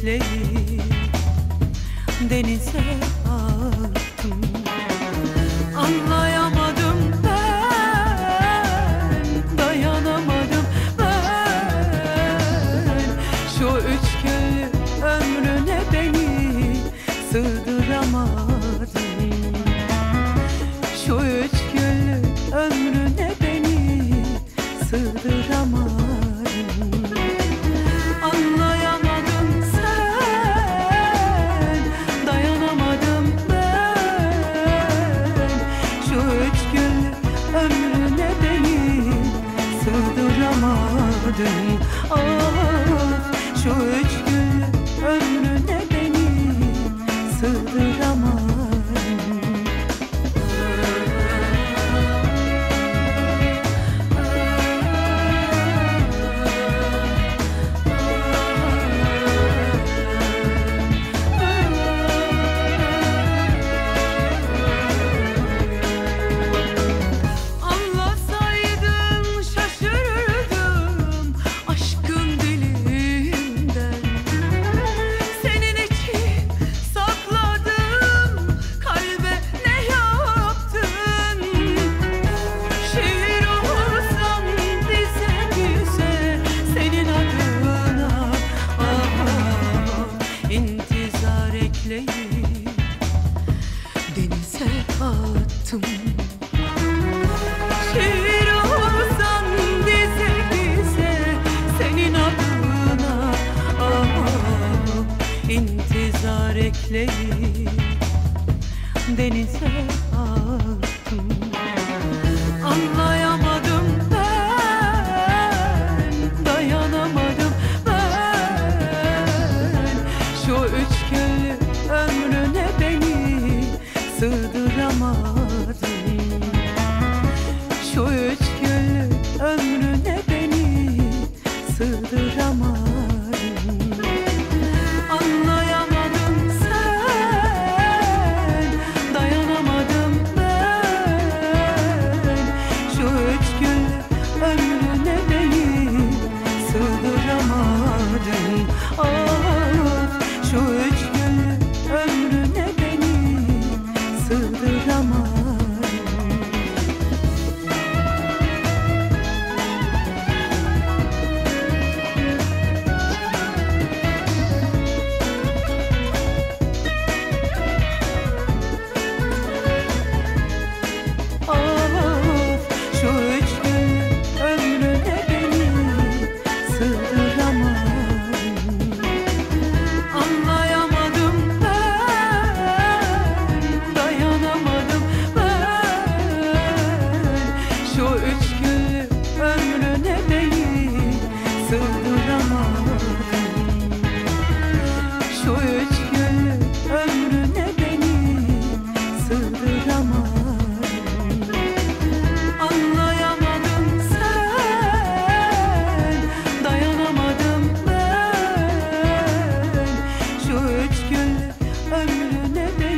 ekleyip denize attım. Anlayamadım ben, dayanamadım ben. Şu üç günlük ömrüne beni sığdıramadım. Şu üç günlük ömrüne beni sığdıramadım. Anlayamadım sen, dayanamadım ben. Şu üç günlük ömrüne beni sığdıramadım. Ah, şu üç günlük ömrüne beni sığdıramadım. Denize attım. Şiir olsan dize dize senin adına, ah, intizar ekleyip denize attım. Anlayamadım ben, dayanamadım ben. Şu üç günlük ömrüne beni sığdıramadım. Şu üç günlük ömrüne beni sığdıramadım. Anlayamadım sen, dayanamadım ben. Şu üç günlük ömrüne beni sığdıramadım. Ah, şu üç günlük ömrüne beni sığdıramadım. Şu üç günlük ömrüne beni sığdıramadım. Anlayamadım sen, dayanamadım ben. Şu üç günlük ömrüne beni